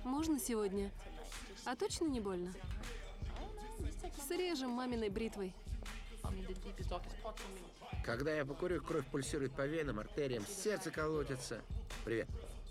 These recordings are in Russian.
Можно сегодня? А точно не больно? Срежем маминой бритвой. Когда я покурю, кровь пульсирует по венам, артериям, сердце колотится. Привет.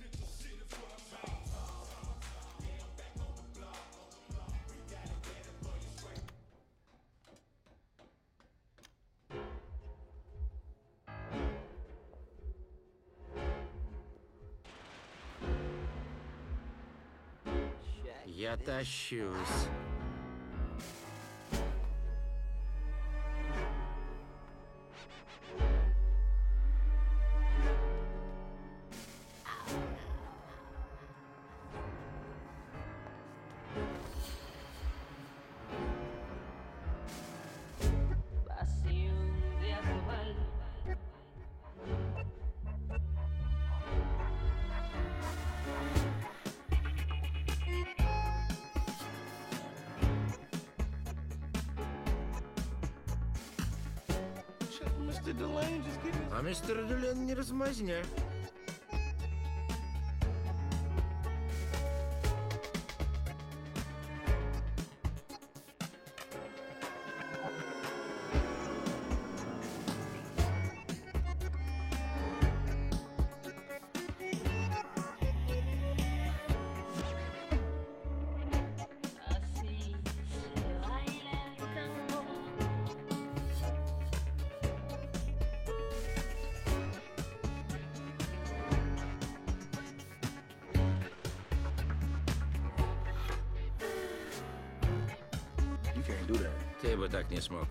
Я тащусь. А мистер Дюлен не размазня. Ты бы так не смог.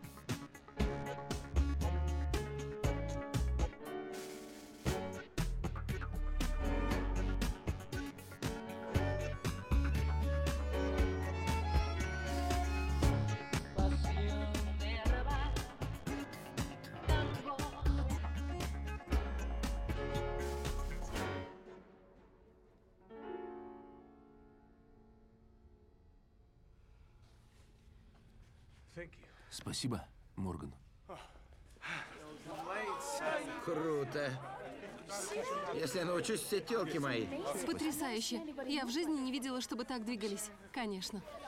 Спасибо, Морган. Круто. Если я научусь, все тёлки мои. Потрясающе. Я в жизни не видела, чтобы так двигались. Конечно.